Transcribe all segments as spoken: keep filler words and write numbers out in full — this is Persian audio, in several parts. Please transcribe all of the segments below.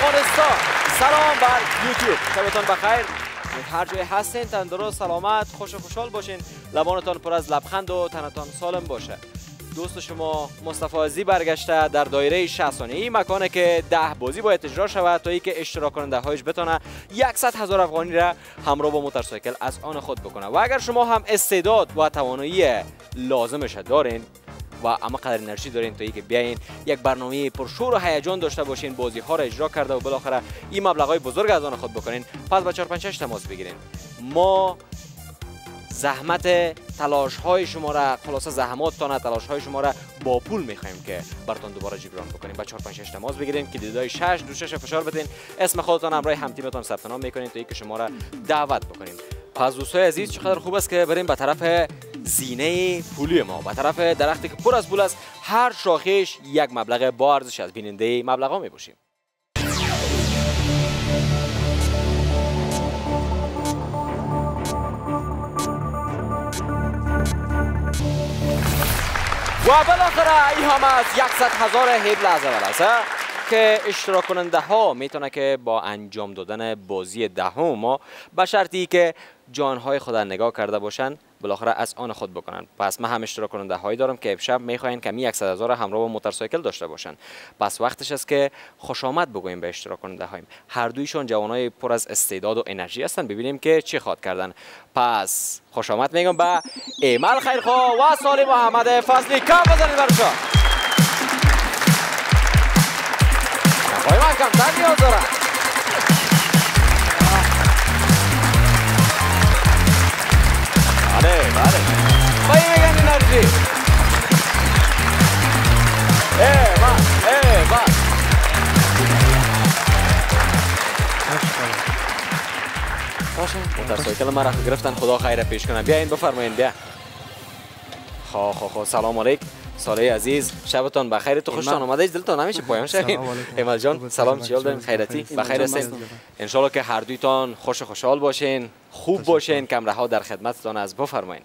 افغانستان، سلام بر یوتیوب. شبتان بخیر. هر جای هستین تندرست، سلامت، خوش و خوشحال باشین. لبانتان پر از لبخند و تنتان سالم باشه. دوست شما مصطفی عزیزی برگشته در دایره شصت ثانیه‌ای، مکانی که ده بازی باید اجرا شود تا اینکه اشتراک کننده هایش بتونه صد هزار افغانی را همراه با موتورسایکل از آن خود بکنه. و اگر شما هم استعداد و توانایی لازمش دارین و اما قدر انرژی دارین تا اینکه بیاین یک برنامه پرشور و هیجان داشته باشین، بازی ها را اجرا کرده و بالاخره این مبلغ بزرگ از آن خود بکنین، پس با چهار پنج شش تماس بگیرین. ما زحمت تلاش های شما را، خلاصه زحماتتان، تلاش های شما را با پول میخوایم که براتون دوباره جبران بکنیم. با چهار پنج شش تماس بگیرین که دیدای شش دو شش فشار بدین، اسم خودتان همراه هم تیمتان ثبت نام میکنین تا اینکه شما را دعوت بکنیم. پس دوستای عزیز چقدر خوب است که بریم به طرف زینه پولی ما، به طرف درختی که پر از پول است. هر شاخهش یک مبلغ با ارزش از بیننده مبلغا میباشیم. و بالاخره این هم از صد هزار هیب لحظه و لحظه که اشتراک کننده ها میتونه که با انجام دادن بازی دهم ما به شرطی که جانهای خود نگاه کرده باشن بالاخره از آن خود بکنن. پس من هم اشتراک کننده هایی دارم که امشب میخواین کمی صد هزار همراه با موتورسایکل داشته باشن. پس وقتش است که خوش آمد بگوییم به اشتراک کننده هایم. هر دویشون جوانای پر از استعداد و انرژی هستن، ببینیم که چی خواد کردن. پس خوش آمد میگم به ایمال خیرخواه و سالی محمد فضلی. کم بزنید برشان. آقای من کمتر نیاز دارم. بله بله بایی میگن انرژی. ای من ای من باشه موتورسایکل ما را گرفتن، خدا خیر پیش کنه. بیاین بفرمایین. بیا خو خو خو سلام علیکم سالی عزیز، شبتان بخیر. تو خوشتان آمده؟ دلتان همیشه پایان شد. ایمال جان سلام، چی حال دارین؟ خیرتی؟ بخیر هستین؟ ان شاء الله که هر دویتان خوش و خوشحال باشین، خوب باشین. کمره ها در خدمتتان است، بفرمایین.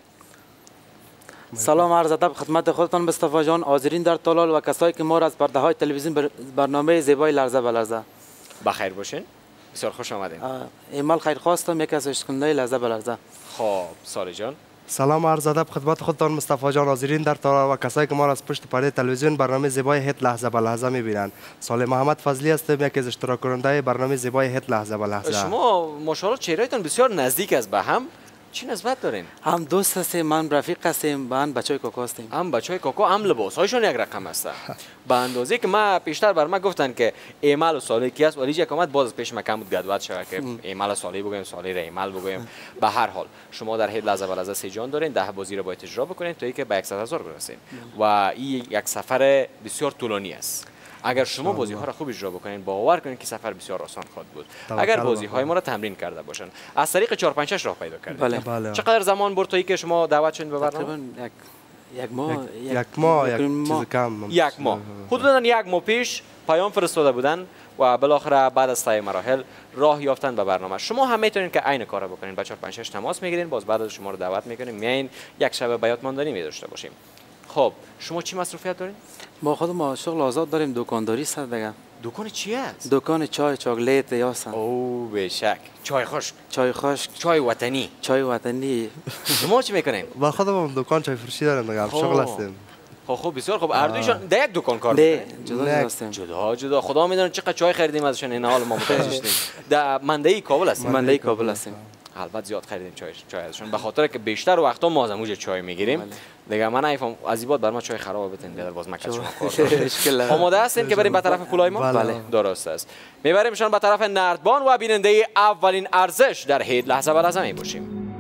سلام عرض ادب خدمت خودتان مصطفی جان، حاضرین در طلال و کسایی که ما را از پرده های تلویزیون برنامه زیبای لرزه به لرزه بخیر باشین. بسیار خوش آمدین. ایمال خیر خواستم، یکی از اشتراکننده لرزه به لرزه. خب سالی جان سلام عرض ادب خدمت خودتان مصطفی جان، حاضرین در طلال و کسایی که ما را از پشت پرده تلویزیون برنامه زیبای هت لحظه به لحظه میبینن. سالی محمد فضلی هستم، یکی از اشتراک کننده برنامه زیبای هت لحظه به لحظه. شما ماشاءالله چهرهتون بسیار نزدیک است به هم. چی نسبت دارین؟ هم دوست هستیم، من رفیق هستیم، با هم بچهای کاکا هستیم. هم بچهای کاکا، هم لباس هایشون یک رقم است. به اندازه که ما پیشتر بر ما گفتن که ایمال و سالی کی است، ولی یک اومد باز پیش ما کم بود گدوات شود که ایمال سالی بگویم، سالی را ایمال بگویم. به هر حال شما در هیچ لحظه و لحظه سی جان دارین، ده بازی را باید اجرا بکنین تا اینکه به صد هزار برسین. و این یک سفر بسیار طولانی است. اگر شما بازی ها را خوب اجرا بکنین باور کنین که سفر بسیار آسان خواهد بود. اگر بازی های ما را تمرین کرده باشن. از طریق چهار پنج شش راه پیدا کردید. بله. بله. چقدر زمان برد تا اینکه شما دعوت شدین به برنامه؟ تقریبا یک یک ماه یک ماه یک چیز کم. یک ماه. حدودا یک ماه پیش پیام فرستاده بودن و بالاخره بعد از طی مراحل راه یافتن به برنامه. شما هم میتونین که عین کارا بکنین. با چهار پنج شش تماس میگیرین، باز بعد از شما رو دعوت میکنیم میاین یک شب بیات ماندنی می داشته باشیم. خب شما چی مصروفیت دارین؟ ما خود ما شغل آزاد داریم، دکانداری است دیگه. دکان چی است؟ دکان چای، چاکلیت یاسن. او بشک. چای خشک. چای خشک. چای وطنی. چای وطنی. شما چی میکنین؟ با خودم هم دکان چای فروشی دارم دیگه، شغل هستیم. خب خب بسیار خوب. هر دویشون در یک دکان کار میکنن؟ جدا جدا هستیم. جدا جدا. خدا میدونه چقدر چای خریدیم ازشون این حال ما متوجه شدیم. در منده کابل هستیم. منده کابل هستیم. البته زیاد خریدیم چای چای ازشون، به خاطر که بیشتر وقتا ما از موج چای میگیریم. دیگه من نمیفهم از بعد بر ما چای خراب بتین بیاد باز مکت شما کار. آماده هستین که بریم به طرف پولای ما؟ بله درست است. میبریمشان به طرف نردبان و بیننده اولین ارزش در هیچ لحظه به لحظه میباشیم.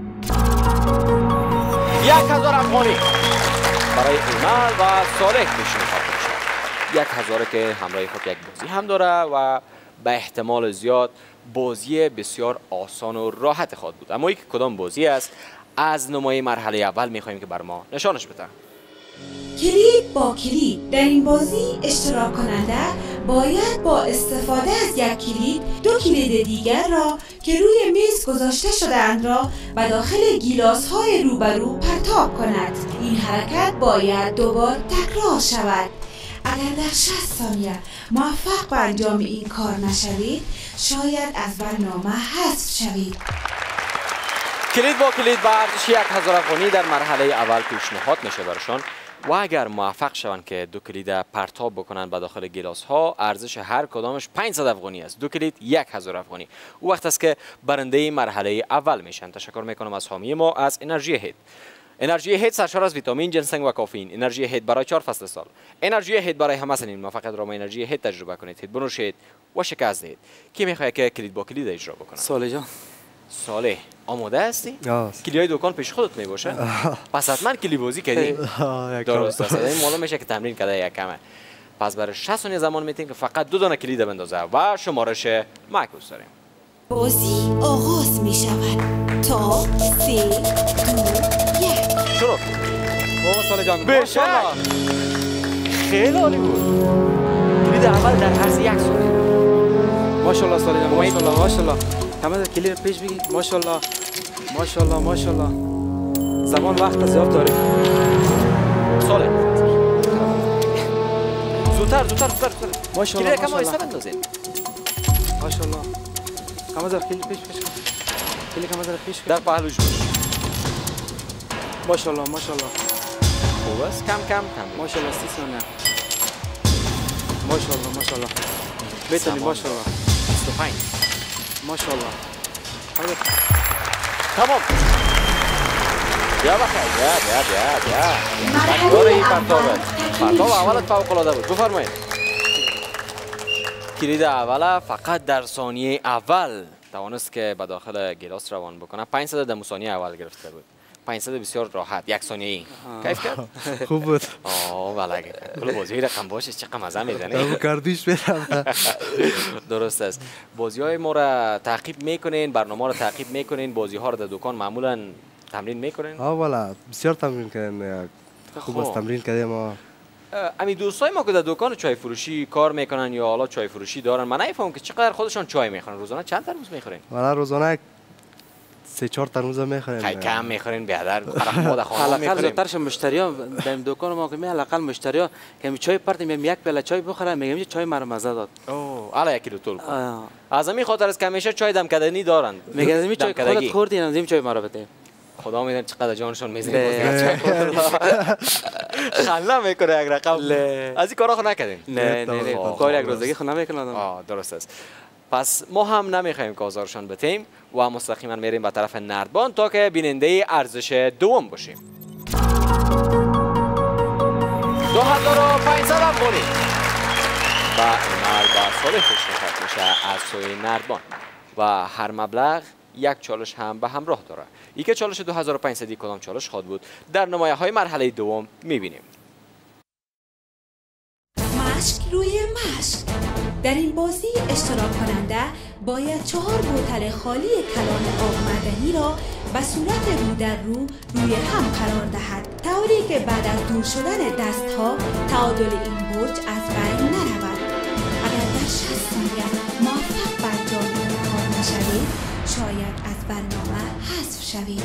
یک هزار افغانی برای ایمال و صالح پیشنهاد میشه. یک هزار که همراه خود یک بازی هم داره و به احتمال زیاد بازی بسیار آسان و راحت خواهد بود. اما یک کدام بازی است از نمای مرحله اول میخوایم که بر ما نشانش بده. کلید با کلید. در این بازی اشتراک کننده باید با استفاده از یک کلید دو کلید دیگر را که روی میز گذاشته شده‌اند را به داخل گیلاس های روبرو پرتاب کند. این حرکت باید دوبار تکرار شود. اگر در شصت ثانیه موفق به انجام این کار نشوید شاید از برنامه حذف شوید. کلید با کلید به ارزش یک هزار افغانی در مرحله اول پیشنهاد میشه برشان و اگر موفق شوند که دو کلید پرتاب بکنن به داخل گلاس ها ارزش هر کدامش پانصد افغانی است. دو کلید یک هزار افغانی. او وقت است که برنده مرحله اول میشن. تشکر میکنم از حامی ما از انرژی هید. انرژی هید سرشار از ویتامین، جنسنگ و کافئین. انرژی هید برای چهار فصل سال. انرژی هید برای همه سنین. موفقیت را با انرژی هید تجربه کنید. هید بنوشید و شکست دهید. کی میخواد که کلید با کلید اجرا بکنه؟ صالح جان. صالح آماده هستی؟ آه. کلیای دکان پیش خودت می باشه؟ پس حتما کلی بازی کردی؟ درست است. این معلوم میشه که تمرین کرده یک کمه. پس برای شصت ثانیه زمان میتیم که فقط دو دانه کلید بندازه و شمارش معکوس داریم. بازی آغاز می شود تا سه دو یک. شروع. بابا صالح جان. بشه. خیلی عالی بود. کلید اول در عرض یک ثانیه. ماشاءالله صالح جان. ماشاءالله ماشاءالله. همه کلید پیش بگی. ماشاءالله. ماشاءالله ماشاءالله. زمان وقت زیاد داریم. صالح. زودتر زودتر زودتر. ماشاءالله. کلید کم آیسته بندازید. ماشاءالله. کم از کلید پیش پیش. کلید کم از پیش. در پهلوش باش. ماشاءالله ماشاءالله. خوب است. کم کم کم. ماشاءالله سی ثانیه. ماشاءالله ماشاءالله. بهترین ماشاءالله. بیست و پنج. ماشاءالله. تمام. بیا بخیر. بیا بیا بیا بیا. مرحله داره این اول پرتابه. تکمیل پرتاب شد. اولت فوق العاده بود. بفرمایید. کلید اول فقط در ثانیه اول توانست که به داخل گلاس روان بکنه. پانصد در ثانیه اول گرفته بود. پانصد بسیار راحت. یک ثانیه ای. کیف کرد؟ خوب بود. آه بله. کل بازی رقم باشه چقدر مزه میزنه. دو کردیش برم. درست است. بازی های ما را تعقیب میکنین، برنامه را تعقیب میکنین، بازی ها را در دکان معمولا تمرین میکنین؟ آه والا بسیار تمرین کردن. خوب است تمرین کردیم ما. امی دوستای ما که در دکان چای فروشی کار میکنن یا حالا چای فروشی دارن، من نمیفهمم که چقدر خودشان چای میخورن. روزانه چند ترموز میخورین؟ والا روزانه سه چهار ترموز میخوریم. خیلی کم میخورین بیادر. ما در خانه حداقل میخوریم. زودترش مشتریا در دکان ما که می حداقل مشتریا که چای پرت میگم یک پیاله چای بخورن میگم چای مرا مزه داد. اوه حالا یک کیلو طول کن. آه. از همین خاطر است که همیشه چای دم کردنی دارن. میگم می چای دم کردگی. خودت خوردین از این چای مرا بده. خدا میدونه چقدر جانشون میزنه. له. خنده میکنه یک رقم. له. از این کارا خو نکردین؟ نه نه نه آه، کار یک درست. روزگی خود نمیکنه آدم. آه درست است. پس ما هم نمیخوایم که آزارشان بتیم و مستقیما میریم به طرف نردبان تا که بیننده ارزش دوم باشیم. دو هزار و پانصد افغانی و ایمال با صالح پیشنهاد میشه از سوی نردبان و هر مبلغ یک چالش هم به همراه داره. ای که چالش دو هزار و پانصد کدام چالش خواهد بود در نمایه های مرحله دوم میبینیم. مشک روی مشک. در این بازی اشتراک کننده باید چهار بوتل خالی کلان آب معدنی را به صورت رو در رو روی هم قرار دهد طوری که بعد از دور شدن دستها تعادل این برج از بین نرود. اگر در شصت ثانیه موفق به انجام این کار نشوید شاید از برنامه حذف شوید.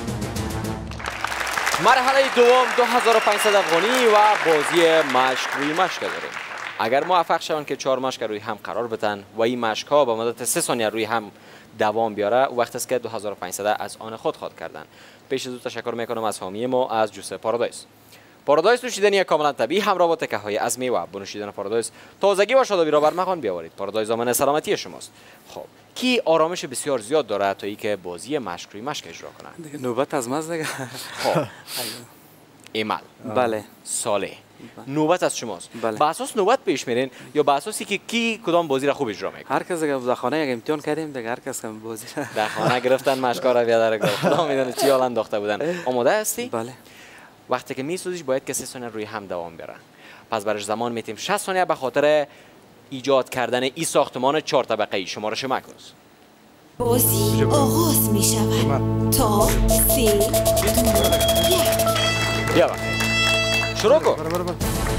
مرحله دوم دو هزار و پانصد افغانی و بازی مشک روی مشک داریم. اگر موفق شوند که چهار مشک روی هم قرار بدن و این مشک ها به مدت سه ثانیه روی هم دوام بیاره وقت است که دو هزار و پانصد از آن خود خود کردن. پیش از او تشکر میکنم از حامی ما از جوس پارادایس. پارادایس نوشیدنی کاملا طبیعی همراه با تکه های از میوه. با نوشیدن پارادایس تازگی و شادابی را بر مقام بیاورید. پارادایس ضامن سلامتی شماست. خب کی آرامش بسیار زیاد داره تا ای که بازی مشک روی مشک اجرا کنه. دیگه نوبت از ماست دیگه. خب ایمال بله صالح نوبت از شماست. بله. با اساس نوبت پیش میرین یا با اساسی که کی کدام بازی را خوب اجرا میکنه؟ هر کس دیگه در خانه یک امتحان کردیم دیگه هر کس هم بازی در خانه گرفتن مشکا را بیادر گفت. خدا میدونه چی حال انداخته بودن. آماده هستی؟ بله. وقتی که میسوزیش باید که سه ثانیه روی هم دوام بره. پس برش زمان میتیم شصت ثانیه به خاطر ایجاد کردن این ساختمان چهار طبقه ای. شمارش معکوس. بازی آغاز می شود تا سه دو یک. بیا بخیر. شروع کن. برو برو برو.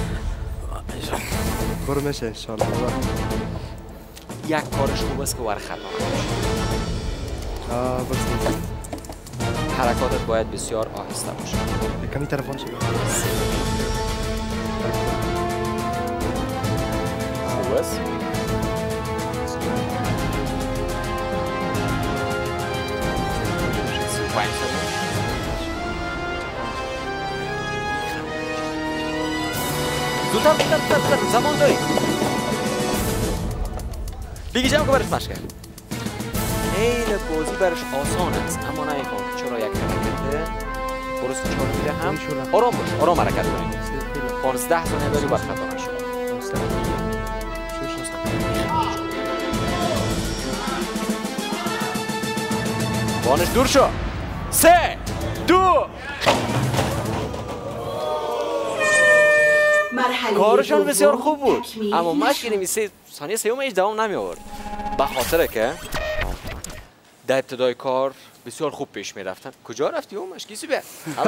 برو میشه انشالله. یک کارش خوب است که ور خطا نمیشه. آه بس. حرکاتت باید بسیار آهسته باشه. کمی تلفن شد. است. پنج ثانیه. زودتر زودتر زودتر زمان داری. دیگه جمع که برش مشکل. خیلی بازی برش آسان است، اما نمیخوام که چرا یک حرکته برست چهار میره هم آرام باش، آرام حرکت کنید. پانزده ثانیه بری وقت خطا نشد. بانش دور شو. سه دو کارشان بسیار خوب بود، اما مشکل نمیشه ثانیه سوم هیچ دوام نمی آورد، به خاطر که در ابتدای کار بسیار خوب پیش می رفتن. کجا رفتی اون مشکی سی بیا؟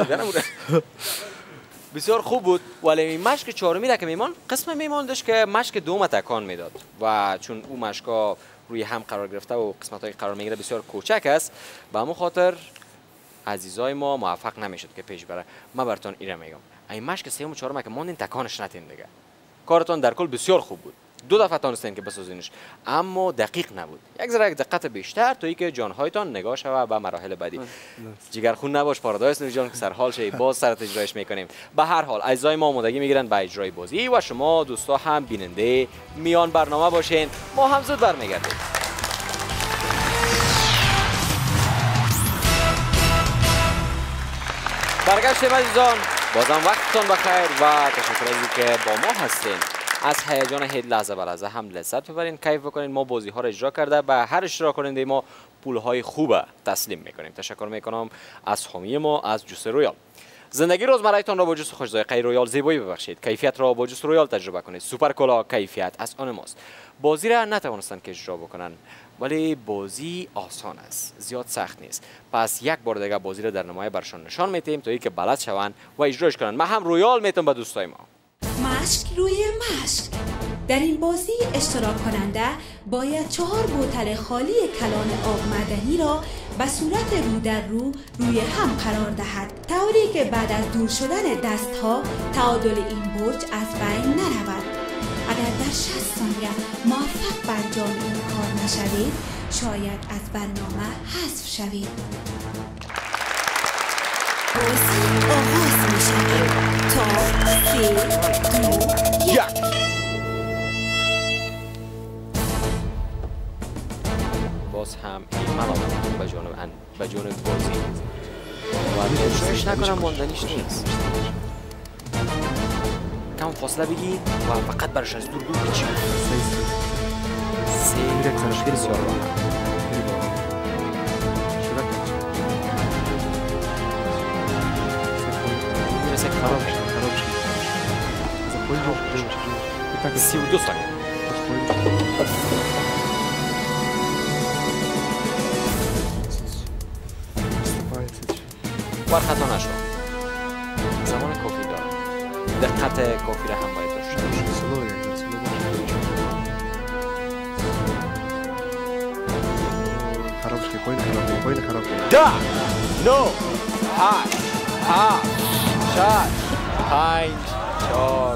بسیار خوب بود، ولی این مشک چهارمی را که میمان قسم میمان داشت که مشک دوم تکان میداد و چون اون مشکا روی هم قرار گرفته و قسمت های قرار میگیره بسیار کوچک است، به همون خاطر عزیزای ما موفق نمیشد که پیش بره. من براتون ایره میگم، این مشک سوم و چهارم که ماندین تکانش ندین دیگه. کارتون در کل بسیار خوب بود، دو دفعه تونستین که بسازینش، اما دقیق نبود. یک ذره یک دقت بیشتر تا اینکه جانهایتان نگاه شوه به مراحل بعدی. جگرخون نباش پارادایس نور جان که سرحال شی باز سرت اجرایش میکنیم. به هر حال اعضای ما آمادگی میگیرن به اجرای بازی و شما دوستا هم بیننده میان برنامه باشین. ما هم زود برمیگردیم. برگشتیم عزیزان، بازم وقتتان بخیر و تشکر از اینکه با ما هستین. از هیجان هید لحظه به لحظه هم لذت ببرین، کیف بکنین. ما بازی ها را اجرا کرده به هر اشتراک کننده ما پول های خوبه تسلیم میکنیم. تشکر میکنم از حامی ما از جوس رویال. زندگی روزمره‌تان را با جوس خوش ذائقه رویال زیبایی ببخشید. کیفیت را با جوس رویال تجربه کنید. سوپر کولا کیفیت از آن ماست. بازی را نتوانستن که اجرا بکنن، ولی بازی آسان است، زیاد سخت نیست. پس یک بار دیگه بازی را در نمایش برشان نشان میدیم تا اینکه بلد شوند و اجراش کنن. من هم رویال میتونم به دوستای ما. مشک روی مشک. در این بازی اشتراک کننده باید چهار بوتل خالی کلان آب معدنی را به صورت رو در رو روی هم قرار دهد، طوری که بعد از دور شدن دستها تعادل این برج از بین نرود. اگر در شصت ثانیه موفق به انجام این کار نشوید، شاید از برنامه حذف شوید. بازی آغاز می شود تا سه دو یک. باز هم ایمان آمدن به جانب ان به جانب بازی و اجرایش نکنم ماندنیش نیست. کم فاصله بگی و فقط برش از دور دور بچی. سه یک بسیار راحت. میرسه که خراب شد خراب شد. سی و دو ثانیه. بار خطا نشد. زمان کافی دارم. دقت کافی را هم باید داشته باشید. خراب شد. پایین خراب شد. پایین خراب شد. ده نو هشت هفت شش پنج چهار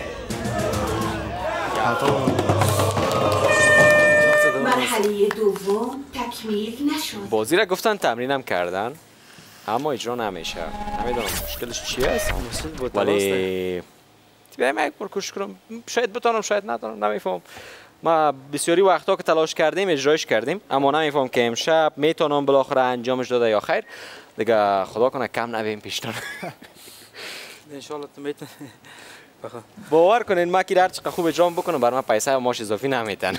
مرحله دوم تکمیل نشد. بازی را گفتن تمرینم کردن اما اجرا نمیشه. نمیدونم مشکلش چی است، ولی بیایم یک بار کوشش کنم. شاید بتونم شاید نتونم، نمیفهم. ما بسیاری وقتا که تلاش کردیم اجرایش کردیم، اما نمیفهم که امشب میتونم بالاخره انجامش داده یا خیر. دیگه خدا کنه کم نبیم پیشتون. ان شاء الله تو میتونی. باور کنین ما که هر چقدر خوب اجرا بکنم بر من پیسه و ماش اضافی نمیتن.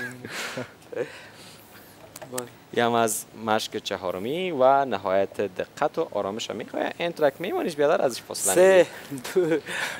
یم از مشک چهارمی و نهایت دقت و آرامش میخواه. این ترک میمونیش بیادر ازش فاصله سه دو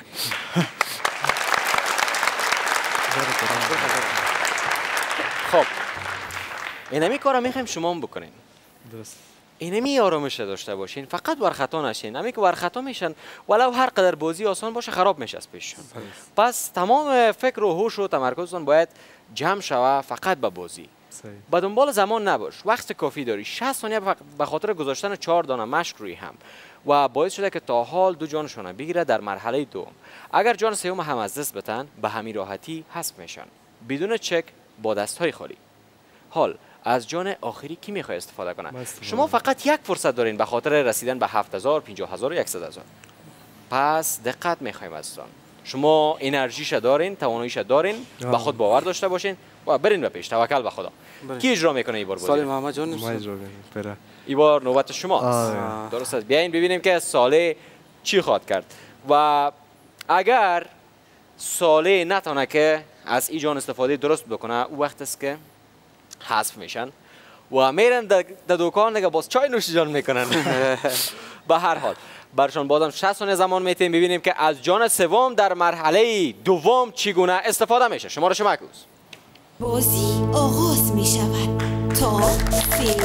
خب اینمی کارا میخوایم شما هم بکنین. درست. اینمی آرامش داشته باشین، فقط ورخطا نشین. همی که ورخطا میشن ولو هر قدر بازی آسان باشه خراب میشه از پیششون. پس تمام فکر و هوش و تمرکزتون باید جمع شوه فقط به بازی. با دنبال زمان نباش، وقت کافی داری. شصت ثانیه به خاطر گذاشتن چهار دانه مشک روی هم و باعث شده که تا حال دو جانشون بگیره در مرحله دوم. اگر جان سوم هم از دست بتن به همین راحتی حذف میشن. بدون چک با دستهای خالی. حال از جان آخری کی میخواد استفاده کنه؟ شما فقط یک فرصت دارین به خاطر رسیدن به هفت هزار، پنجاه هزار و صد هزار. پس دقت میخوایم ازتان. شما انرژیش دارین، تواناییش دارین، به خود باور داشته باشین و برین به پیش. توکل به خدا. کی اجرا میکنه این بار بازی؟ سال محمد جان ما اجرا میکنیم. این بار نوبت شماست. درست است. بیاین ببینیم که ساله چی خواد کرد. و اگر ساله نتونه که از این جان استفاده درست بکنه، او وقت است که حذف میشن و میرن در دکان دیگه باز چای نوش جان میکنن. به هر حال برشان بازم شصت ثانیه زمان میتیم ببینیم که از جان سوم در مرحله دوم چگونه استفاده میشه. شمارش معکوس. بازی آغاز می شود تا سه یک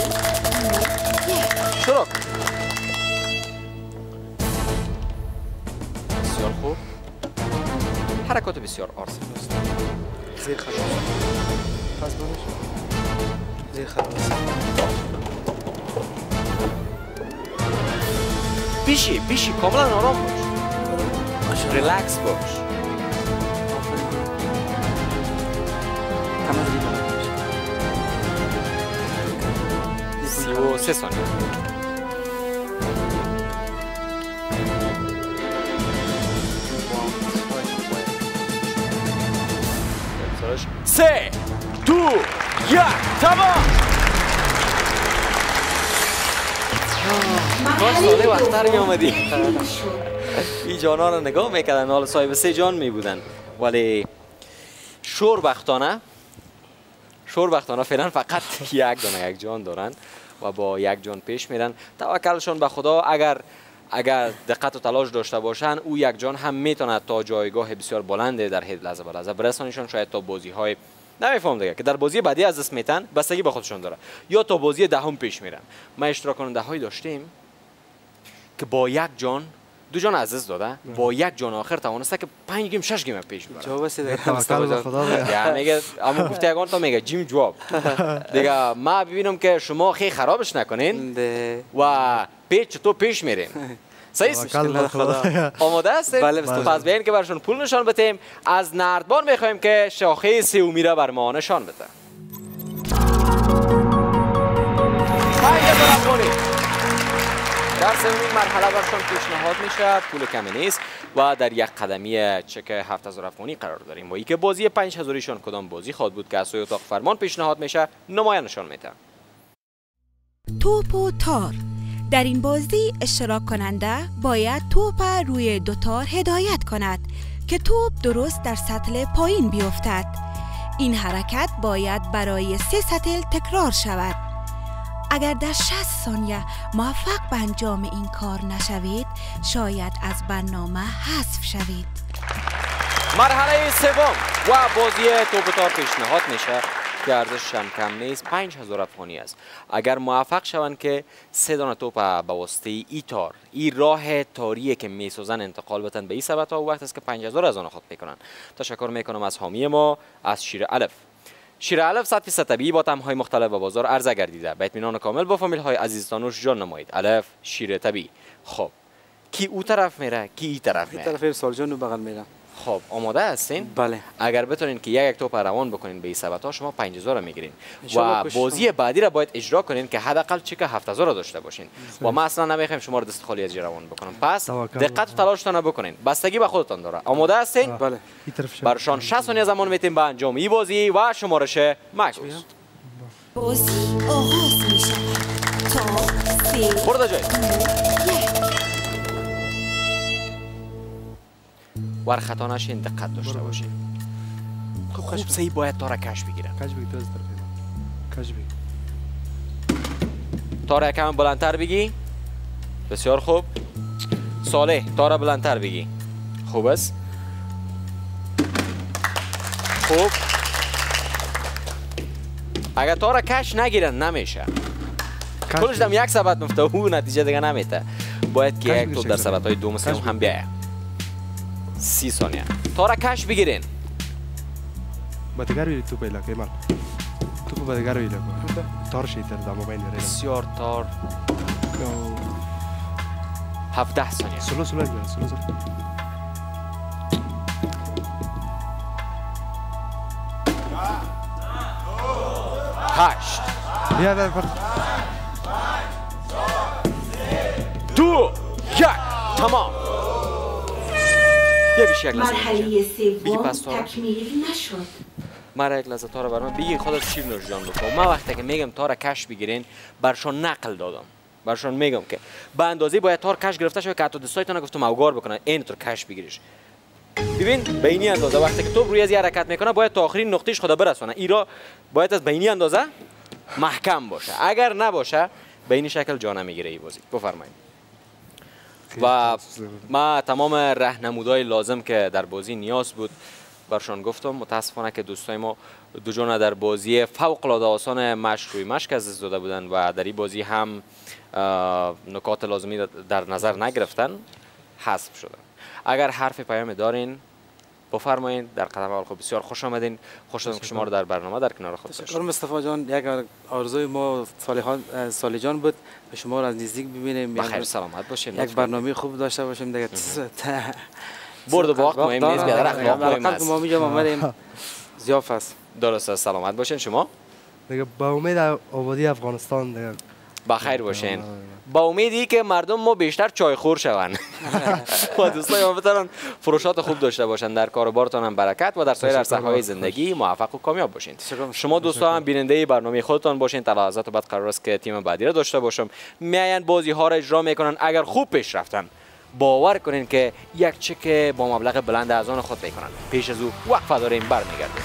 شروع. بسیار خوب. حرکات بسیار آرزو است. زیر خلاص. پس بانش. زیر خلاص. بیشی بیشی کاملا آرام باش. ریلکس باش. کاملا دیگه باش. سی و سه ثانیه. سه دو یک تمام. کاش ساله وقتر می آمدی. این جانا رو نگاه میکردن، حالا صاحب سه جان می بودن، ولی شوربختانه شوربختانه فعلا فقط یک دانه یک جان دارن و با یک جان پیش میرن. توکلشون به خدا. اگر اگر دقت و تلاش داشته باشن، او یک جان هم میتونه تا جایگاه بسیار بلنده در حد لحظه به لحظه برسانشون. شاید تا بازی های نمیفهم دیگه که در بازی بعدی از دست میتن، بستگی به خودشون داره، یا تا بازی دهم پیش میرن. ما اشتراک کننده هایی داشتیم که با یک جان دو جان از دست داده، با یک جان آخر توانسته که پنج گیم شش گیم پیش ببره. جواب سیده توکل به خدا. یعنی میگه اما گفته یگان تا میگه جیم جواب دیگه. ما ببینم که شما خیلی خرابش نکنین و پیچ تو پیش میریم. صحیح است. آماده هستید؟ بله. پس بیاین که برشون پول نشان بدیم. از نردبان میخوایم که شاخه سومی را بر ما نشان بده. پنج هزار افغانی در سومین مرحله برشان پیشنهاد میشه. پول کمی نیست و در یک قدمی چک هفت هزار افغانی قرار داریم. و ای که بازی پنج هزاریشان کدام بازی خواهد بود که از سوی اتاق فرمان پیشنهاد میشه، نمایان نشان میده. توپ و تار. در این بازی اشتراک کننده باید توپ روی دو تار هدایت کند که توپ درست در سطل پایین بیفتد. این حرکت باید برای سه سطل تکرار شود. اگر در شصت ثانیه موفق به انجام این کار نشوید، شاید از برنامه حذف شوید. مرحله سوم و بازی توپ و تار پیشنهاد میشه که ارزشش هم کم نیست، پنج هزار افغانی است. اگر موفق شوند که سه دانه توپ به واسطه ای تار، این راه تاریه که میسازن انتقال بتن به این سبت ها، و وقت است که پنج هزار از آن خود میکنن. تشکر میکنم از حامی ما، از شیر الف. شیر الف صد فیصد طبیعی با طعم‌های مختلف به بازار عرضه گردیده. به اطمینان کامل با فامیل های عزیزتانوش جان نمایید. الف شیر طبیعی. خب کی او طرف میره، کی این طرف میره؟ این طرف سالجان و بغل میره. خب آماده هستین؟ بله. اگر بتونین که یک یک توپ روان بکنین به این سبت ها، شما پنج هزار میگیرین و بازی بعدی را باید اجرا کنین که حداقل چک هفت هزار را داشته باشین. و ما اصلا نمیخوایم شما رو دست خالی از روان بکنم. پس دقت و تلاشتان بکنین، بستگی به خودتان داره. آماده هستین؟ بله. برشان شصت ثانیه زمان میتیم به انجام این بازی و شمارش معکوس. بازی آغاز می شود تا سه برده جای ور خطا نشین، دقت داشته باشین. خوب صحیح باید تار کش بگیرن. کش بگی تو از طرف کش بگی. تار یکم بلندتر بگی. بسیار خوب. صالح تار بلندتر بگی. خوب است. خوب. اگر تار کش نگیرن نمیشه. کلش دم یک سبت مفته و نتیجه دیگه نمیته. باید که یک توپ در سبت های دو مثل هم بیایه. سی ثانیه. تار کش بگیرین. با دیگر روی توپ ایلا که ایمان. توپ با دیگر روی ایلا که. تار شیتر دامو بین میره. بسیار تار. هفده ثانیه. سلو سلو بیاره سلو سلو. هشت بیا در پر... دو یک تمام. یه بیشی یک لحظه مرحله بگی سوم پس تارا. تکمیل نشد. مرا یک لحظه تارا برام بگی خودت چی نوش جان بکن. من وقتی که میگم تارا کش بگیرین برشان نقل دادم، برشان میگم که به اندازه باید تار کش گرفته شده که حتی دستایتون گفتم اوگار بکنن اینطور کش بگیریش. ببین به اینی اندازه وقتی که تو روی از حرکت میکنه باید تا آخرین نقطهش خدا برسونه. ایرا باید از به اینی اندازه محکم باشه، اگر نباشه به این شکل جا نمیگیره ای بازی. بفرمایید. و ما تمام راهنمودهای لازم که در بازی نیاز بود برشان گفتم. متاسفانه که دوستای ما دو جان در بازی فوق العاده آسان مشک روی مشک از دست داده بودن و در این بازی هم نکات لازمی در نظر نگرفتن، حذف شدن. اگر حرف پیام دارین بفرمایید. در قدم اول خب بسیار خوش آمدین. خوش شدم که شما رو در برنامه در کنار خود داشتم. تشکر مصطفی جان. یک آرزوی ما صالحان سالی جان بود به شما رو از نزدیک ببینیم. بخیر سلامت باشین. یک برنامه خوب داشته باشیم دیگه. برد و باخت مهم نیست، بیادر اخلاق مهم است. ما میجام آمدیم ضیاف است. درست است. سلامت باشین. شما دیگه با امید آبادی افغانستان دیگه بخیر باشین. با امیدی که مردم ما بیشتر چای خور شوند و دوستای ما بتونن فروشات خوب داشته باشن، در کاروبارتان هم برکت و در سایر عرصه‌های زندگی موفق و کامیاب باشین. شما دوستا هم بیننده برنامه خودتان باشین. تا لحظات بعد قرار است که تیم بعدی را داشته باشم. میاین بازی ها را اجرا میکنن. اگر خوب پیش رفتن باور کنین که یک چک با مبلغ بلند از آن خود میکنن. پیش از او وقفه داریم، برمیگردیم.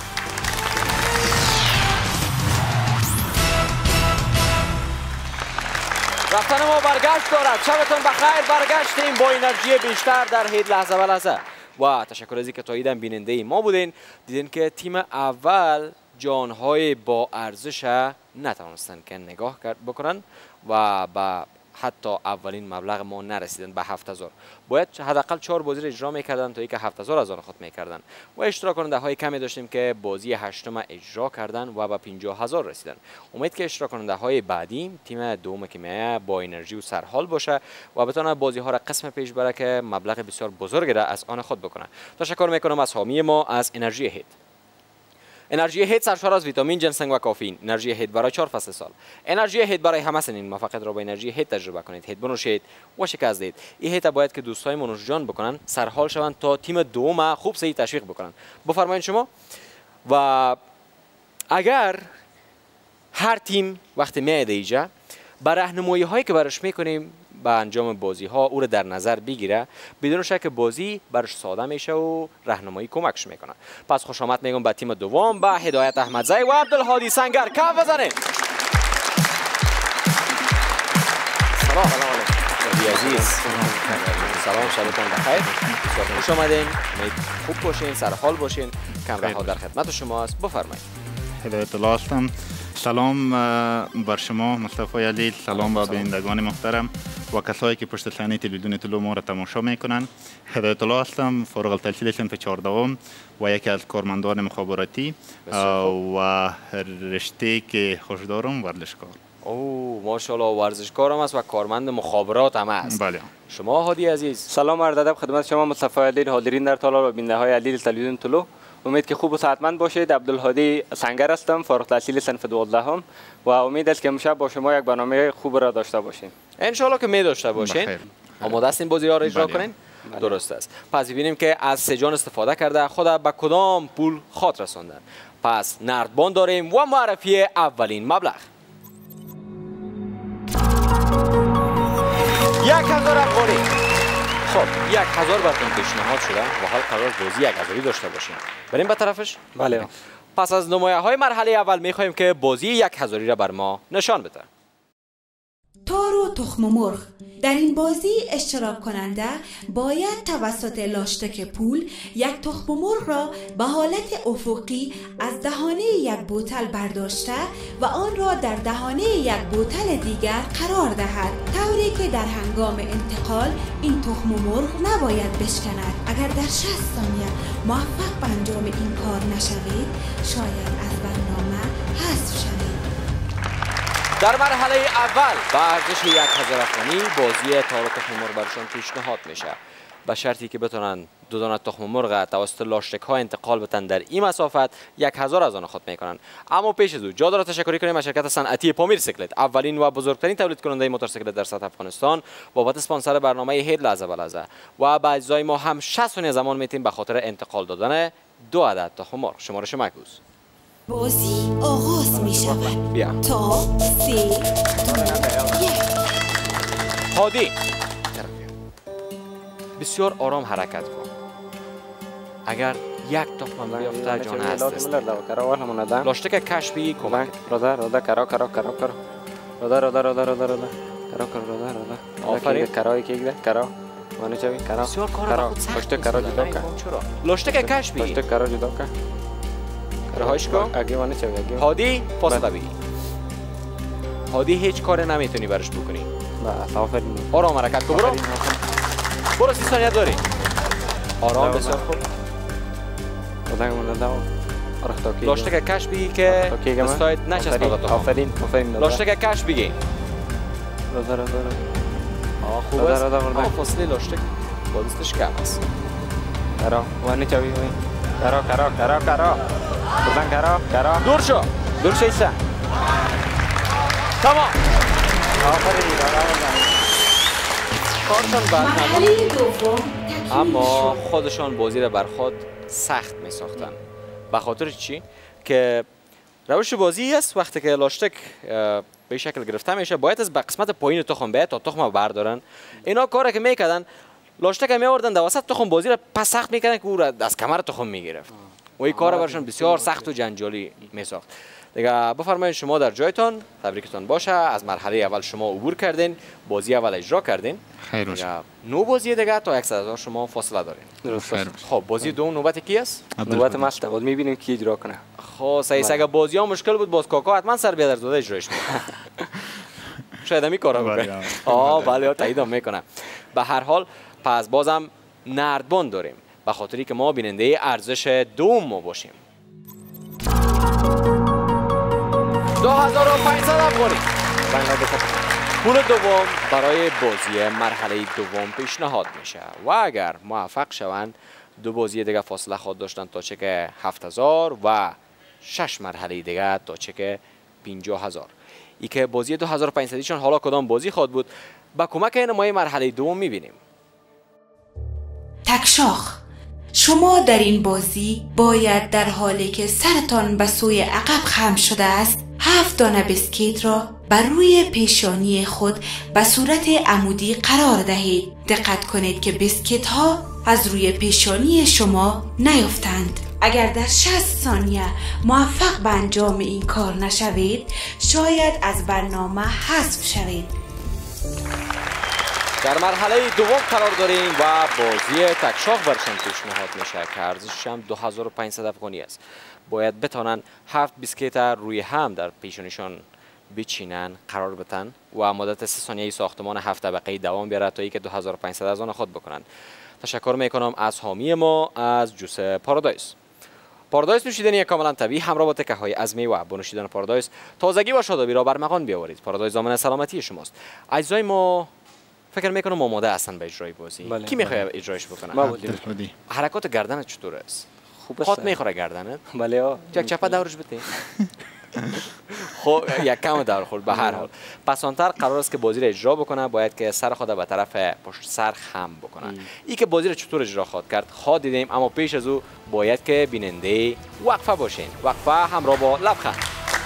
رفتن ما برگشت دارد. شبتون بخیر. برگشتیم با انرژی بیشتر در هید لحظه به لحظه و تشکر از اینکه تا ایدن بیننده ما بودین. دیدین که تیم اول جانهای با ارزش نتوانستن که نگاه بکنن و با حتی اولین مبلغ ما نرسیدن به هفت هزار. باید حداقل چهار بازی را اجرا میکردن تا اینکه هفت هزار از آن خود میکردن و اشتراک کننده های کمی داشتیم که بازی هشتم اجرا کردن و به پنجاه هزار رسیدن. امید که اشتراک کننده های بعدی تیم دوم که میایه با انرژی و سرحال باشه و بتونه بازی ها را قسم پیش بره که مبلغ بسیار بزرگی را از آن خود بکنه. تشکر میکنم از حامی ما از انرژی هید. انرژی هید سرشار از ویتامین، جنسنگ و کافئین. انرژی هید برای چهار فصل سال. انرژی هید برای همه سنین. موفقیت را با انرژی هید تجربه کنید. هید بنوشید و شکست دید. این هید باید که دوستای منوش جان بکنن، سرحال شوند تا تیم دوم خوب صحیح تشویق بکنن. بفرمایید شما. و اگر هر تیم وقتی میاد اینجا با راهنمایی هایی که براش میکنیم به انجام بازی ها او رو در نظر بگیره، بدون شک بازی برش ساده میشه و راهنمایی کمکش میکنه. پس خوش آمد میگم به تیم دوم، به هدایت احمدزی و عبدالهادی سنگر. کف بزنید. سلام علیکم عزیز. سلام، شبتون بخیر. خوش آمدین. امید خوب باشین، سرحال باشین. کامرا ها در خدمت شما است. بفرمایید. هدایت الله هستم. سلام بر شما مصطفی علی، سلام به بینندگان محترم و کسایی که پشت صحنه تلویزیون طلو ما را تماشا میکنن. هدایت الله هستم، فارغ التحصیل صنف چهاردهم و یکی از کارمندان مخابراتی و رشته که خوش دارم ورزشکار. اوه ماشاءالله، ورزشکارم است و کارمند مخابرات هم است. بله. شما هادی عزیز. سلام عرض ادب خدمت شما مصطفی علی، حاضرین در تالار و بیننده های علی تلویزیون طلو. امید که خوب و صحتمند باشید. عبدالهادی سنگر هستم، فارغ التحصیل صنف دوازدهم و امید است که امشب با شما یک برنامه خوب را داشته باشیم. ان شاء الله که می داشته باشین. آماده هستین بازی را اجرا کنین؟ درست است. پس ببینیم که از سه جان استفاده کرده خود به کدام پول خاط رساندن. پس نردبان داریم و معرفی اولین مبلغ. یک هزار افغانی. خب یک هزار براتون پیشنهاد شده و حال قرار بازی یک هزاری داشته باشیم. بریم به طرفش؟ بله. پس از نمایه های مرحله اول میخوایم که بازی یک هزاری را بر ما نشان بده. تار و تخم مرغ. در این بازی اشتراک کننده باید توسط لاشتک پول یک تخم مرغ را به حالت افقی از دهانه یک بوتل برداشته و آن را در دهانه یک بوتل دیگر قرار دهد، طوری که در هنگام انتقال این تخم مرغ نباید بشکند. اگر در شصت ثانیه موفق به انجام این کار نشوید شاید از برنامه حذف شوید. در مرحله اول با ارزش یک هزار افغانی بازی تار و تخم مرغ برشان پیشنهاد میشه، به شرطی که بتونن دو دانه تخم مرغ توسط لاشتک ها انتقال بتن در این مسافت یک هزار از آن خود میکنن. اما پیش از او جا داره تشکری کنیم از شرکت صنعتی پامیر سیکلت، اولین و بزرگترین تولید کننده موتورسیکلت در سطح افغانستان، بابت اسپانسر برنامه هید لحظه به لحظه و به اجزای ما هم شصت ثانیه زمان میتیم به خاطر انتقال دادن دو عدد تخم مرغ. شمارش معکوس. بازی آغاز می شود. بیا. تا سه یک. هادی بسیار آرام حرکت کن. اگر یک تخم بیفته جان هست. لاشتک کشفی کمک. رودا رودا کرا کرا کرا کرا. رودا رودا رودا رودا رودا. کرا کرا رودا رودا. آفرین. کرای کی گله کرا. مانه چوی کرا. بسیار کار خود سخت. پشت کرا جدا کن. لاشتک کشفی. پشت کرا جدا کن. رهایش کن. اگه مانه چوی اگه. هادی فاصله بگیر. هادی هیچ کار نمیتونی برش بکنی. بس آفرین. آرام حرکت کن. برو. برو سی ثانیه داری. آرام بسیار خوب. لاشتک کش بگی که استاید نچسبه تو. آفرین آفرین. لاشتک کش بگی. رودا رودا رودا. آه خوب است. آه فاصله لاشتک با دستش کم است. کرا وانی چوی وی. کرا کرا کرا کرا. بودن کرا کرا. دور شو. دور شو ایسا. تمام. آفرین. کارشان بد مرحله دوم اما خودشان بازی را بر خود سخت می ساختن. به خاطر چی؟ که روش بازی است وقتی که لاشتک به شکل گرفته میشه باید از به قسمت پایین تخم بیاد تا تخم بردارن. اینا کاری که میکردن لاشتک می آوردن در وسط تخم بازی را پس سخت میکردن که او را از کمر تخم میگرفت. و این کار برشان بسیار سخت و جنجالی می ساخت. دیگه بفرمایید شما در جایتان، تبریکتان باشه. از مرحله اول شما عبور کردین، بازی اول اجرا کردین. خیر باشه. نو بازی دیگه تا صد هزار شما فاصله دارین. درست. خب بازی دوم نوبت کی است؟ نوبت ماست. بود میبینیم کی اجرا کنه. خب سعی اگه بازی ها مشکل بود باز کاکا حتما سر بیادر زاده اجرایش میکنه. شاید همی کارا بکنه. آه بله تایید میکنه. به هر حال پس بازم نردبان داریم به خاطری که ما بیننده ارزش دوم ما باشیم. دو هزار و پانصد افغانی. پول دوم برای بازی مرحله دوم پیشنهاد میشه و اگر موفق شوند دو بازی دیگه فاصله خود داشتن تا چک هفت هزار و شش مرحله دیگه تا چک پنجاه هزار. ای که بازی دو هزار و پانصد شان حالا کدام بازی خود بود با کمک این ما مرحله دوم میبینیم. تکشاخ شما در این بازی باید در حالی که سرتان به سوی عقب خم شده است هفت دانه بسکیت را بر روی پیشانی خود به صورت عمودی قرار دهید. دقت کنید که بسکیت ها از روی پیشانی شما نیفتند. اگر در شصت ثانیه موفق به انجام این کار نشوید شاید از برنامه حذف شوید. در مرحله دوم قرار داریم و بازی تکشاخ برشان پیشنهاد میشه که ارزشش هم دو هزار و پانصد افغانی است. باید بتانن هفت بیسکیت روی هم در پیشانیشان بچینن قرار بتن و مدت سه ثانیه ساختمان هفت طبقه دوام بیاره تا اینکه دو هزار و پانصد از آن خود بکنن. تشکر میکنم از حامی ما از جوس پارادایس. پارادایس نوشیدنی کاملا طبیعی همراه با تکه های از میوه. با نوشیدن پارادایس تازگی و شادابی را بر مغان بیاورید. پارادایس ضامن سلامتی شماست. اجزای ما فکر میکنم آماده هستن به اجرای بازی. بله، کی میخواد بله. اجرایش بکنه؟ ما بودیم. حرکات گردنت چطور است؟ خوب است. خاط میخوره گردنت؟ بله ها. یک چپه دورش بده. خب یک کم دور خورد. به هر حال پس آنتر قرار است که بازی را اجرا بکنه باید که سر خود به طرف پشت سر خم بکنه. این که بازی را چطور اجرا خواهد کرد خواه دیدیم اما پیش از او باید که بیننده وقفه باشین. وقفه همراه با لبخند.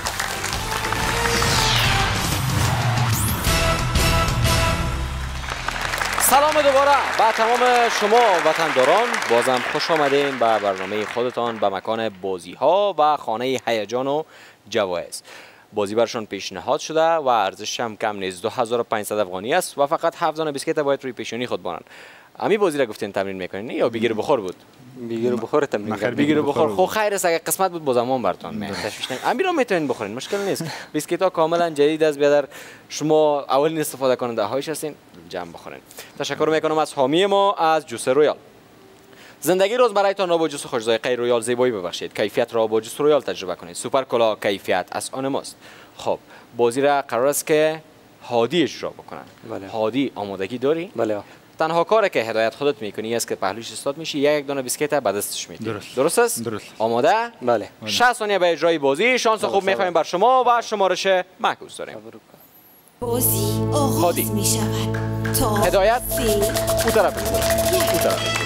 سلام دوباره به تمام شما وطنداران. بازم خوش آمدین به برنامه خودتان به مکان بازی ها و خانه هیجان و جوایز. بازی برشان پیشنهاد شده و ارزشش هم کم نیست دو هزار و پانصد افغانی است و فقط هفت دانه بیسکیت باید روی پیشانی خود بانن. امی بازی را گفتین تمرین میکنین یا بگیر بخور بود؟ بگیر بخور تمرین کرد. بگیر بخور. خب خیر است اگه قسمت بود بازمان برتون می تشویش نکنید. امی رو میتونین بخورین مشکل نیست. بیسکیت ها کاملا جدید است بیادر شما اولین استفاده کننده هایش هستین جمع بخورین. تشکر میکنم از حامی ما از جوس رویال. زندگی روزمره‌تان را با جوس خوش ذائقه رویال زیبایی ببخشید. کیفیت را با جوس رویال تجربه کنید. سوپر کلا کیفیت از آن ماست. خب بازی را قرار است که هادی اجرا بکنن. بله. هادی آمادگی داری؟ بله. تنها کاری که هدایت خودت میکنی است که پهلوش استاد میشی، یک یک دانه بیسکیت به دستش میدی. درست. درست است؟ درست. آماده؟ بله. شصت ثانیه به اجرای بازی. شانس خوب میخوایم بر شما و شمارش معکوس داریم. بازی آغاز هادی. می شود تا هدایت. سه او طرف بزن. او طرف.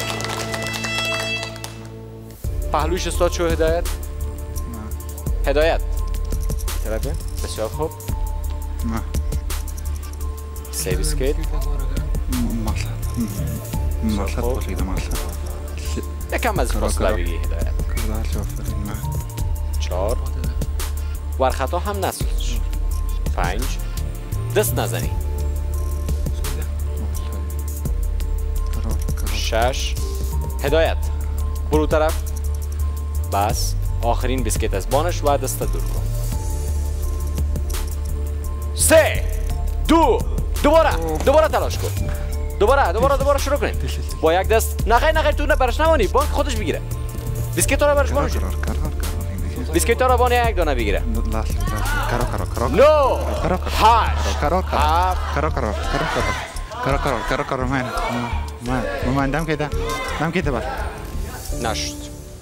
پهلوش استاد شو هدایت. هدایت. طرف بسیار خوب. نه. سه بیسکیت. مقصد باشید مقصد. یکم از فاصله بگی هدایت. چهار. ورخطا هم نسوزش. پنج. دست نزنی. شش. هدایت. برو طرف. بس. آخرین بیسکیت از بانش و دست دور کن. سه. دو. دوباره. دوباره تلاش کن. دوباره دوباره دوباره شروع کنیم. با یک دست. نخیر نخیر تو نه برش نمانی. بانک خودش بگیره. بیسکیت ها رو برش بانش. بیسکیت ها رو بانی یک دانه بگیره. نو. هشت. هفت. نشد.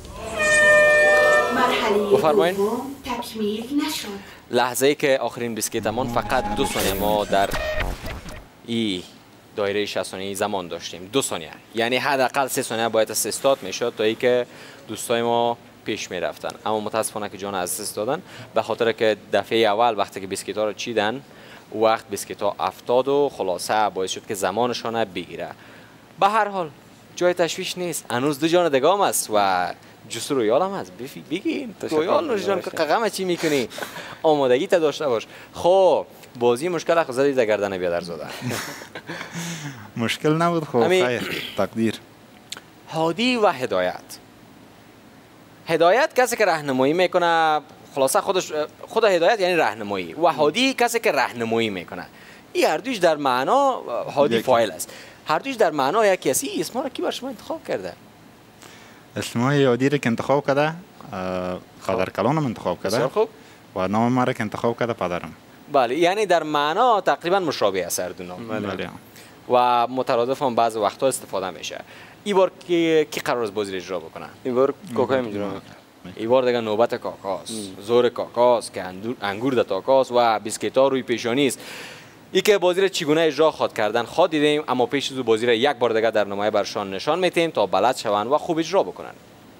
مرحله بفرمایید. دوم تکمیل نشد. لحظه ای که آخرین بیسکیتمون فقط دو ثانیه ما در ای دایره شصت ثانیه زمان داشتیم. دو ثانیه. یعنی حداقل سه ثانیه باید از استارت میشد تا اینکه دوستای ما پیش میرفتن. اما متاسفانه که جان از دست دادن به خاطر که دفعه اول وقتی که بیسکیت ها رو چیدن وقت بیسکیت ها افتاد و خلاصه باعث شد که زمانشان بگیره. به هر حال جای تشویش نیست. هنوز دو جان دگام است و جسور و یالم هست. بگین رویال نوش جان که قغمه چی میکنی؟ آمادگی تا داشته باش. خب بازی مشکل اخو زدی در گردن بیادر زاده. مشکل نبود. خب خیر تقدیر. هادی و هدایت. هدایت کسی که راهنمایی میکنه، خلاصه خودش خود هدایت یعنی راهنمایی و هادی کسی که راهنمایی میکنه. این هر دویش در معنا هادی فاعل است. هر دویش در معنا یکی است. این اسم را کی بر شما انتخاب کرده؟ اسم هادی را که انتخاب کرده خضر کلانم انتخاب کرده. خوب. و نام ما را که انتخاب کرده پدرم. بله یعنی در معنا تقریبا مشابه است هر دو نام. بله. و مترادف هم بعض وقتا استفاده میشه. این بار کی کی قرار است بازی اجرا بکنه؟ این بار کاکای اجرا میکنه. این بار دیگه نوبت کاکاست. زور کاکاست که انگور در تاکاست و بیسکیتا روی پیشانی است. ای که بازی را چگونه اجرا خود کردن خود دیدیم، اما پیش از بازی را یک بار دیگه در نمایش برشان نشان میتیم تا بلد شوند و خوب اجرا بکنن.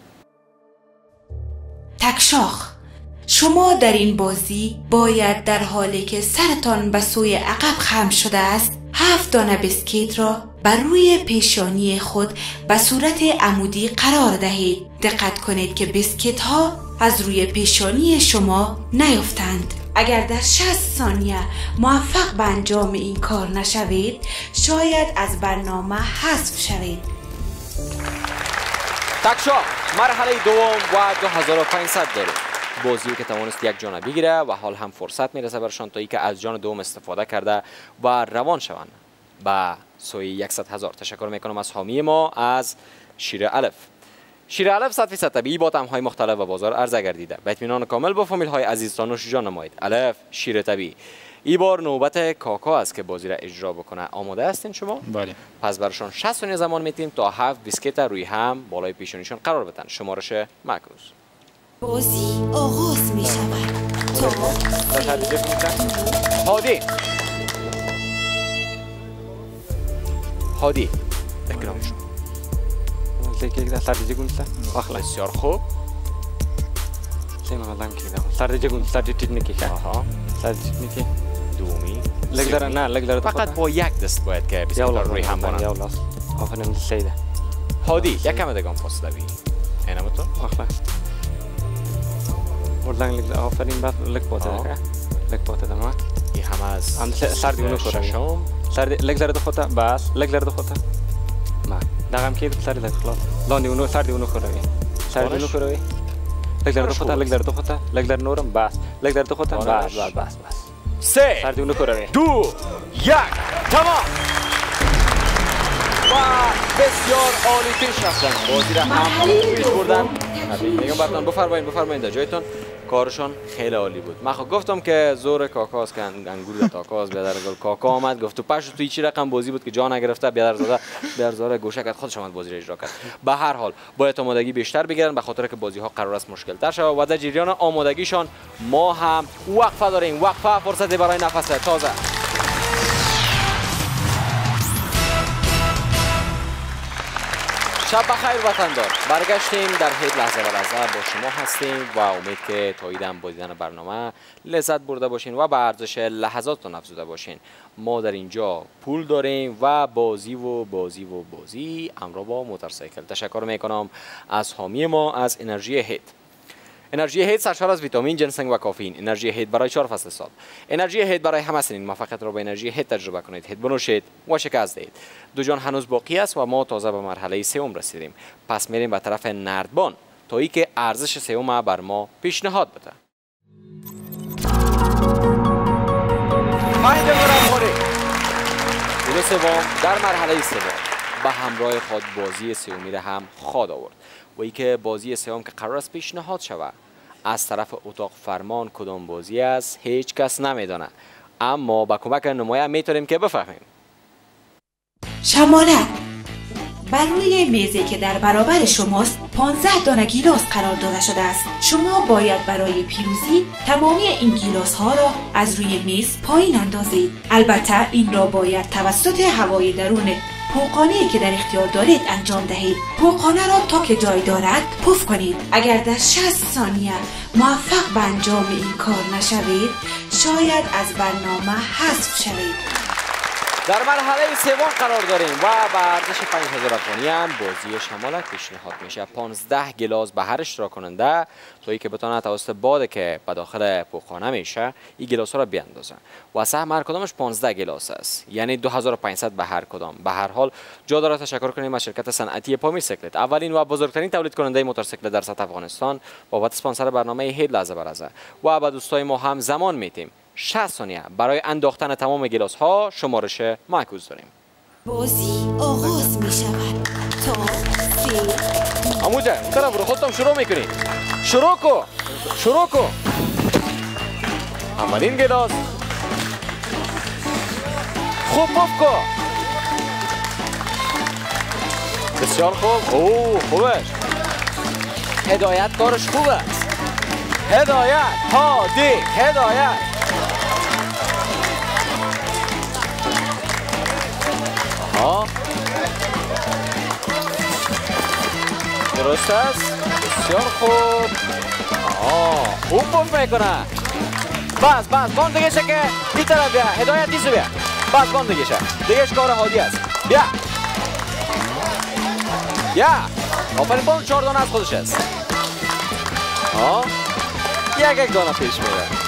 تکشاخ، شما در این بازی باید در حالی که سرتان به سوی عقب خم شده است هفت دانه بیسکیت را بر روی پیشانی خود به صورت عمودی قرار دهید. دقت کنید که بیسکیت ها از روی پیشانی شما نیفتند. اگر در شصت ثانیه موفق به انجام این کار نشوید شاید از برنامه حذف شوید. تکشاخ مرحله دوم و دو هزار و پانصد داریم. بازی که توانست یک جان بگیره و حال هم فرصت میرسه برشان تا ای که از جان دوم استفاده کرده و روان شوند به سوی صد هزار. تشکر میکنم از حامی ما از شیر الف. شیر الف صد فیصد طبیعی با طعم‌های مختلف و بازار عرضه گردیده. به اطمینان کامل با فامیل های عزیزتان نوش جان نمایید. الف شیر طبیعی. این بار نوبت کاکا است که بازی را اجرا بکنه. آماده هستین شما؟ بله. پس برشان شصت ثانیه زمان میتیم تا هفت بیسکیت روی هم بالای پیشونیشون قرار بدن. شمارش معکوس. بازی آغاز می شود تا هادی هادی اکرامشون لیکه استراتژی گونسته اخلا بسیار خوب. سیم مدام کیدم استراتژی گون استراتژی تکنیکی آها استراتژی تکنیکی دومی لگدار نه لگدار فقط با یک دست باید که بیسکیت روی هم بانن. یا لاس آفرین سیده هادی یکم دگان فاصله بگیر. اینم تو اخلا وردن لگ آفرین بعد لگ پاته که لگ پاته دما این هم از ام سردی اونو خورم سردی لگ زرد خودتا بس لگ زرد خودتا ما دغم کی سردی لگ خلاص لاندی اونو سردی اونو خورم سردی اونو خورم لگ زرد خودتا لگ زرد خودتا لگ زرد نورم بس لگ زرد خودتا بس بس بس بس سه سردی اونو خورم دو یک تمام. و بسیار عالی پیش رفتن. بازی را هم پیش بردن. تبریک میگم براتون. بفرمایید بفرمایید در جایتون. کارشان خیلی عالی بود. من خب گفتم که زور کاکاست که انگور تاکاز بیادر گل کاکا آمد گفت تو پشت تو چی رقم بازی بود که جان نگرفته بیادر زاده بیادر زاده گوشه کرد خودش آمد بازی را اجرا کرد. به هر حال باید آمادگی بیشتر بگیرن به خاطر که بازی ها قرار است مشکل تر شود و در جریان آمادگیشان ما هم وقفه داریم. وقفه فرصت برای نفس تازه. شب بخیر وطندار، برگشتیم در هیچ لحظه و لحظه با شما هستیم و امید که تا ایدم با دیدن برنامه لذت برده باشین و به ارزش لحظاتتان افزوده باشین. ما در اینجا پول داریم و بازی و بازی و بازی همراه با موتورسیکل. تشکر میکنم از حامی ما از انرژی هیت. انرژی هیت سرشار از ویتامین، جنسنگ و کافئین. انرژی هیت برای چهار فصل سال. انرژی هیت برای همه سنین. موفقیت را با انرژی هیت تجربه کنید. هیت بنوشید و شکست دهید. دو جان هنوز باقی است و ما تازه به مرحله سوم رسیدیم. پس میریم به طرف نردبان تا ای که ارزش سوم بر ما پیشنهاد بده. پنج هزار گل سوم در مرحله سوم به همراه خود بازی سومی را هم خواد آورد. و ای که بازی سوم که قرار است پیشنهاد شود از طرف اتاق فرمان کدام بازی است هیچ کس نمیدانه، اما با کمک نماینده میتونیم که بفهمیم. شمالت بر روی میزی که در برابر شماست پانزده دانه گیلاس قرار داده شده است. شما باید برای پیروزی تمامی این گیلاس ها را از روی میز پایین اندازید. البته این را باید توسط هوای درون پوقانه‌ای که در اختیار دارید انجام دهید. پوقانه را تا که جای دارد پف کنید. اگر در شصت ثانیه موفق به انجام این کار نشوید شاید از برنامه حذف شوید. در مرحله سوم قرار داریم و به ارزش پنج هزار افغانی هم بازی شمالت پیشنهاد میشه. پانزده گلاس به هر اشتراک کننده تا ای که بتونه توسط باد که به داخل پوخانه میشه این گلاس ها را بیاندازه و سهم هر کدامش پانزده گلاس است، یعنی دو هزار و پانصد به هر کدام. به هر حال جا داره تشکر کنیم از شرکت صنعتی پامیرسیکلت، اولین و بزرگترین تولید کننده موتورسیکل در سطح افغانستان، بابت اسپانسر برنامه هیت لحظه به لحظه و به دوستای ما هم زمان میتیم. شصت ثانیه برای انداختن تمام گلاس ها شمارش معکوس داریم. بازی آغاز می شود تا سه. اموجه طرف رو خودتون شروع میکنی. شروع کن شروع کن. اولین گلاس خوب پف کن. بسیار خوب. اوه خوبش. هدایت کارش خوب است. هدایت هادی هدایت. آه. درست است. بسیار خوب. آه خوب پف میکنه. بس بس بان دیگه شه که این طرف بیا. هدایت دیسو بیا. بس بان دیگه شه. دیگهش کار هادی است. بیا بیا. آفرین بان چهار دانه از خودش است. آه یک یک دانه پیش میره.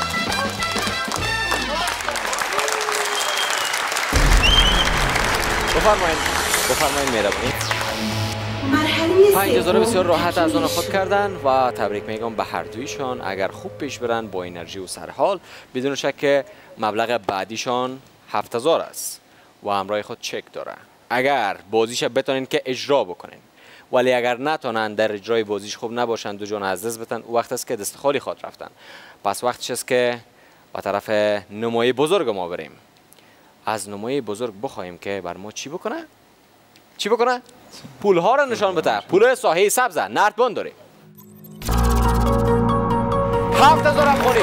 بفرمایید بفرمایید مهربانی. مرحله پنج هزار سوم بسیار راحت از آن خود کردن و تبریک میگم به هر دویشان. اگر خوب پیش برن با انرژی و سرحال بدون شک که مبلغ بعدیشان هفت هزار است و همراه خود چک داره. اگر بازیش بتونین که اجرا بکنین، ولی اگر نتونن در اجرای بازیش خوب نباشن دو جان از دست بتن، وقت است که دست خالی خود رفتن. پس وقتش است که به طرف نمای بزرگ ما بریم. از نمای بزرگ بخوایم که بر ما چی بکنه؟ چی بکنه؟ پول ها را نشان بده. پول ساحه سبز نردبان داریم. هفت هزار افغانی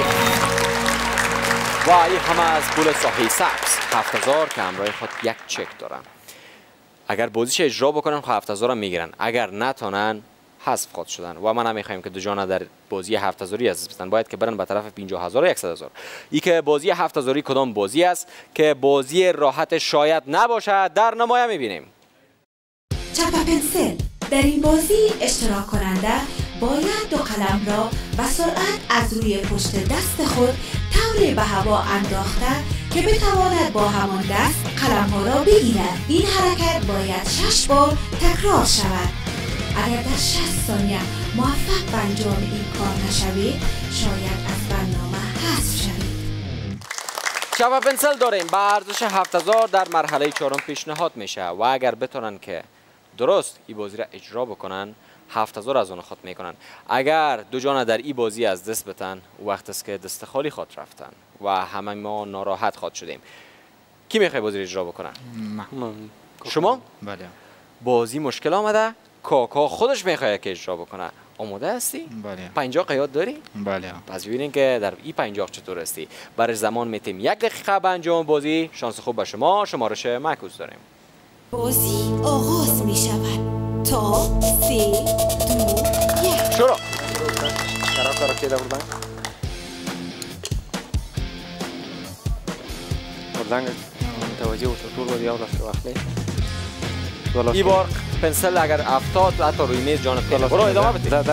و این همه از پول ساحه سبز. هفت هزار که همراه خود یک چک دارم. اگر بازیش اجرا بکنن خب هفت هزار میگیرن، اگر نتونن حذف خود شدن و ما نمیخوایم که دو جانه در بازی هفت هزاری از بستن. باید که برن به طرف پنجاه هزار و صد هزار. ای که بازی هفت هزاری کدام بازی است که بازی راحت شاید نباشه در نمایه میبینیم. چپ پنسل. در این بازی اشتراک کننده باید دو قلم را با سرعت از روی پشت دست خود طوری به هوا انداخته که بتواند با همان دست قلم ها را بگیرد. این حرکت باید شش بار تکرار شود. اگر در شصت ثانیه موفق به انجام این کار نشوید شاید از برنامه حذف شوید. چپ پنسل داریم به ارزش هفت هزار در مرحله چهارم پیشنهاد میشه و اگر بتونن که درست این بازی را اجرا بکنن هفت هزار از اون خود میکنن. اگر دو جان در این بازی از دست بتن وقت است که دست خالی خود رفتن و همه ما ناراحت خود شدیم. کی میخواد بازی را اجرا بکنه؟ شما؟ بله. بازی مشکل آمده، کاکا خودش میخواد که اجرا بکنه. آماده هستی؟ بله. پنجاه قیاد داری؟ بله. پس ببینین که در این پنجاه چطور هستی. برای زمان میتیم یک دقیقه به انجام بازی. شانس خوب به شما. شمارش معکوس داریم. بازی آغاز می شود تا سه دو یک. شروع. قرار قرار که بردن بردن متوجه و طول بودی یا راست وقتی این بار پنسل اگر افتاد حتی روی میز جان پیدا. برو ادامه بده. ده ده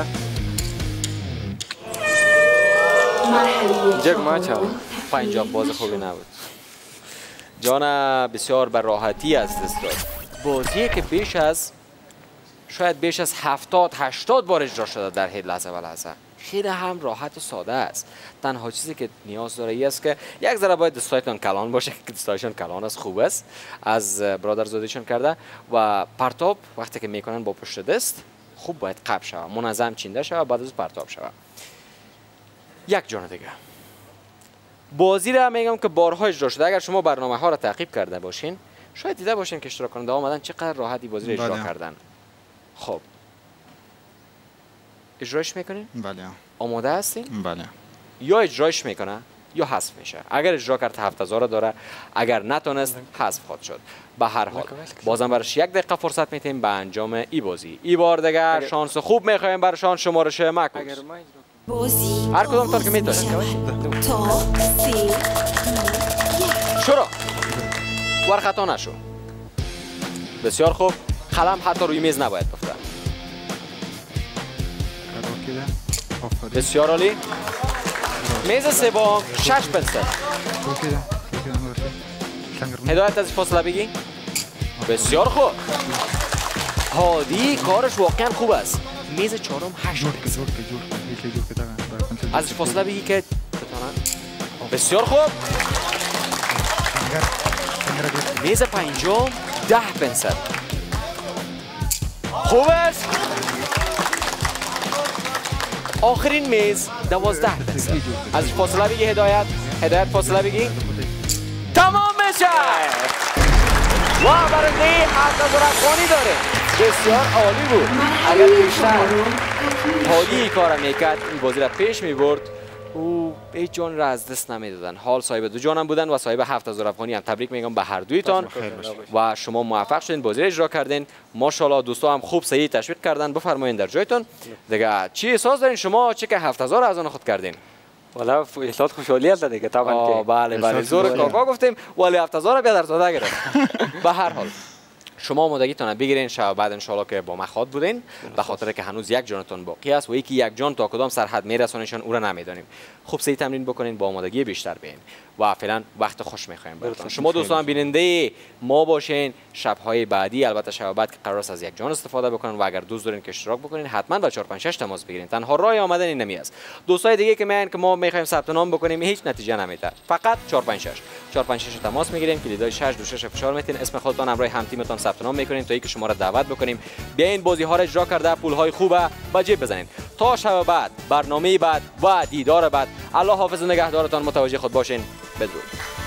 جگ ماچ ها پنجاه باز خوبی نبود. جان بسیار بر راحتی از دست داد. بازی که بیش از شاید بیش از هفتاد هشتاد بار اجرا شده در هر لحظه و لحظه. خیلی هم راحت و ساده است. تنها چیزی که نیاز داره ای است که یک ذره باید دستایتان کلان باشه که دستایشان کلان است، خوب است، از برادر زادیشان کرده و پرتاب وقتی که میکنن با پشت دست خوب باید قاب شود، منظم چینده شود، بعد از پرتاب شود. یک جان دیگه بازی را میگم که بارها اجرا شده. اگر شما برنامه ها را تعقیب کرده باشین شاید دیده باشین که اشتراک کننده آمدن چقدر راحتی بازی را اجرا کردن. خب اجرایش میکنین؟ بله. آماده هستین؟ بله. یا اجرایش میکنه یا حذف میشه. اگر اجرا کرد هفت هزار داره، اگر نتونست حذف خواهد شد. به هر حال بازم برش یک دقیقه فرصت میتیم به انجام ای بازی. ای بار دیگه شانس خوب میخوایم برشان. شمارش معکوس بازی هر کدوم طور که میتونید. تا سه دو یک. شروع. ور خطا نشو. بسیار خوب. قلم حتی روی میز نباید بفته. بسیار عالی. میز سوم شش پنسل. هدایت از فاصله بگی. بسیار خوب. هادی کارش واقعا خوب است. میز چهارم هشت پنسل. ازش فاصله بگی که بتونن. بسیار خوب. میز پنجم ده پنسل. خوب است. آخرین میز دوازده پنسل. ازش فاصله بگی. هدایت هدایت فاصله بگی. تمام میشه و برنده هفت هزار افغانی داره. بسیار عالی بود. اگر بیشتر هادی کار میکرد این بازی را پیش میبرد او هیچ جان را از دست نمیدادن. حال صاحب دو جانم بودن و صاحب هفت هزار افغانی هم. تبریک میگم به هر دویتان و شما موفق شدین بازی را اجرا کردین. ماشاءالله دوستا هم خوب صحیح تشویق کردن. بفرمایید در جایتون دیگه. چی احساس دارین شما چه که هفت هزار از آن خود کردین؟ والا احساس خوشحالی است دیگه طبعا که بله بله زور کاکا گفتیم ولی هفت هزار بیا در ساده گرفت. به هر حال شما آمادگیتون بگیرین. شب بعد ان شاءالله که با مخاط بودین به خاطر که هنوز یک جانتون باقی است و یکی یک جان تا کدام سرحد میرسونیشون او را نمیدونیم. خوب سری تمرین بکنین با آمادگی بیشتر بین و فعلا وقت خوش میخوایم براتون. شما دوستان بیننده ما باشین شب‌های بعدی. البته شب بعد که قرار است از یک جان استفاده بکنن و اگر دوست دارین که اشتراک بکنین حتما با چهار پنج شش تماس بگیرین. تنها راه آمدن این نمی است. دوستای دیگه که میگن که ما میخوایم ثبت نام بکنیم هیچ نتیجه نمیده. فقط چهار پنج شش چهار پنج شش تماس میگیرین. کلیدای شش دو شش فشار میتین. اسم خودتان همراه هم تیمتان ثبت نام میکنین تا اینکه شما را دعوت بکنیم بیاین بازی ها را اجرا کرده پول های خوبه با جیب بزنین. تا شب بعد برنامه بعد و دیدار بعد. الله حافظ و نگهدارتان. متوجه خود باشین. بدرود.